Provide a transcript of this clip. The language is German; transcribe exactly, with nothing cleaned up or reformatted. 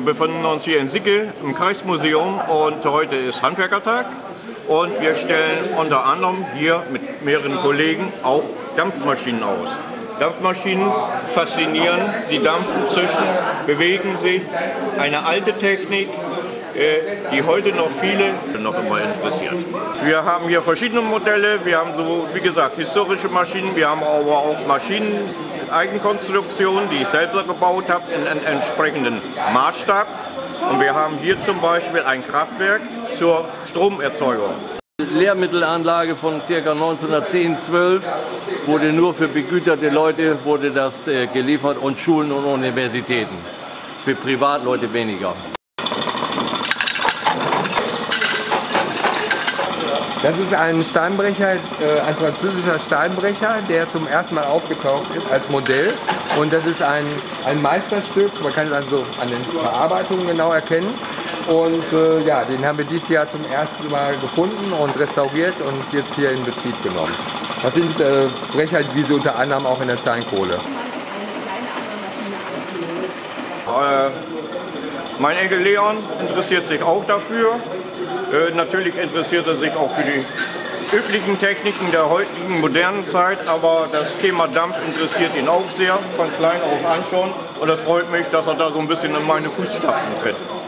befinden uns hier in Sicke im Kreismuseum und heute ist Handwerkertag und wir stellen unter anderem hier mit mehreren Kollegen auch Dampfmaschinen aus. Dampfmaschinen faszinieren, die dampfen, zischen, bewegen sich, eine alte Technik, die heute noch viele noch immer interessiert. Wir haben hier verschiedene Modelle, wir haben so, wie gesagt, historische Maschinen, wir haben aber auch Maschinen, Eigenkonstruktionen, die ich selber gebaut habe, in einem entsprechenden Maßstab. Und wir haben hier zum Beispiel ein Kraftwerk zur Stromerzeugung. Die Lehrmittelanlage von ca. neunzehnhundertzehn, zwölf wurde nur für begüterte Leute wurde das äh, geliefert und Schulen und Universitäten. Für Privatleute weniger. Das ist ein Steinbrecher, ein französischer Steinbrecher, der zum ersten Mal aufgetaucht ist als Modell. Und das ist ein, ein Meisterstück, man kann es also an den Verarbeitungen genau erkennen. Und äh, ja, den haben wir dieses Jahr zum ersten Mal gefunden und restauriert und jetzt hier in Betrieb genommen. Das sind äh, Brecher, wie sie unter anderem auch in der Steinkohle. Äh, mein Enkel Leon interessiert sich auch dafür. Äh, natürlich interessiert er sich auch für die üblichen Techniken der heutigen modernen Zeit, aber das Thema Dampf interessiert ihn auch sehr, von klein auf an schon. Und das freut mich, dass er da so ein bisschen in meine Fußstapfen tritt.